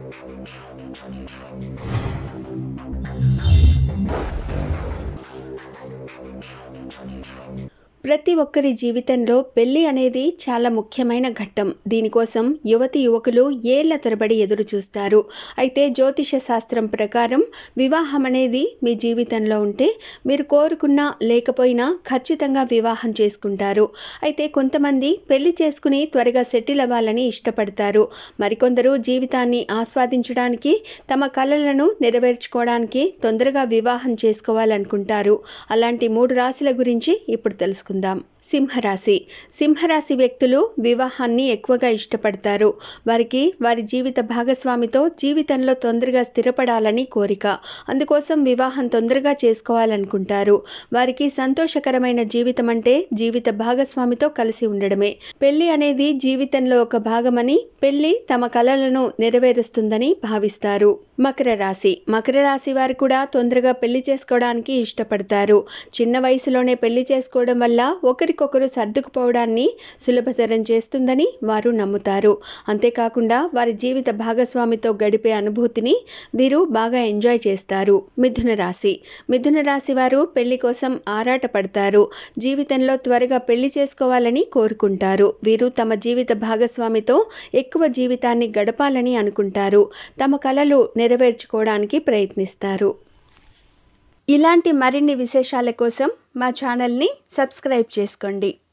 ప్రతి ఒక్కరి జీవితంలో పెళ్లి అనేది చాలా ముఖ్యమైన ఘట్టం. దీనికోసం యువతి యువకులు ఏళ్ల తరబడి ఎదురు చూస్తారు. అయితే జ్యోతిష శాస్త్రం ప్రకారం వివాహం అనేది మీ జీవితంలో ఉంటే మీరు కోరుకున్నా లేకపోయినా ఖచ్చితంగా వివాహం చేసుకుంటారు. అయితే కొంతమంది పెళ్లి చేసుకుని త్వరగా సెటిల్ అవ్వాలని ఇష్టపడతారు. మరికొందరు జీవితాన్ని ఆస్వాదించడానికి, తమ కలలను నెరవేర్చుకోవడానికి తొందరగా వివాహం చేసుకోవాలనుకుంటారు. అలాంటి 3 రాశుల గురించి ఇప్పుడు తెలుసుకుందాం. సింహరాశి వ్యక్తులు వివాహాన్ని ఎక్కువగా ఇష్టపడతారు. వారికి వారి జీవిత భాగస్వామితో జీవితంలో తొందరగా స్థిరపడాలని కోరిక. అందుకోసం వివాహం తొందరగా చేసుకోవాలనుకుంటారు. వారికి సంతోషకరమైన జీవితం అంటే జీవిత భాగస్వామితో కలిసి ఉండడమే. పెళ్లి అనేది జీవితంలో ఒక భాగమని, పెళ్లి తమ కలలను నెరవేరుస్తుందని భావిస్తారు. మకర రాశి వారు కూడా తొందరగా పెళ్లి చేసుకోవడానికి ఇష్టపడతారు. చిన్న వయసులోనే పెళ్లి చేసుకోవడం వల్ల ఒకరికొకరు సర్దుకుపోవడాన్ని సులభతరం చేస్తుందని వారు నమ్ముతారు. అంతేకాకుండా వారి జీవిత భాగస్వామితో గడిపే అనుభూతిని వీరు బాగా ఎంజాయ్ చేస్తారు. మిథున రాశి వారు పెళ్లి కోసం ఆరాటపడతారు. జీవితంలో త్వరగా పెళ్లి చేసుకోవాలని కోరుకుంటారు. వీరు తమ జీవిత భాగస్వామితో ఎక్కువ జీవితాన్ని గడపాలని అనుకుంటారు. తమ కలలు నెరవేర్చుకోవడానికి ప్రయత్నిస్తారు. ఇలాంటి మరిన్ని విశేషాల కోసం మా ఛానల్ని సబ్స్క్రైబ్ చేసుకోండి.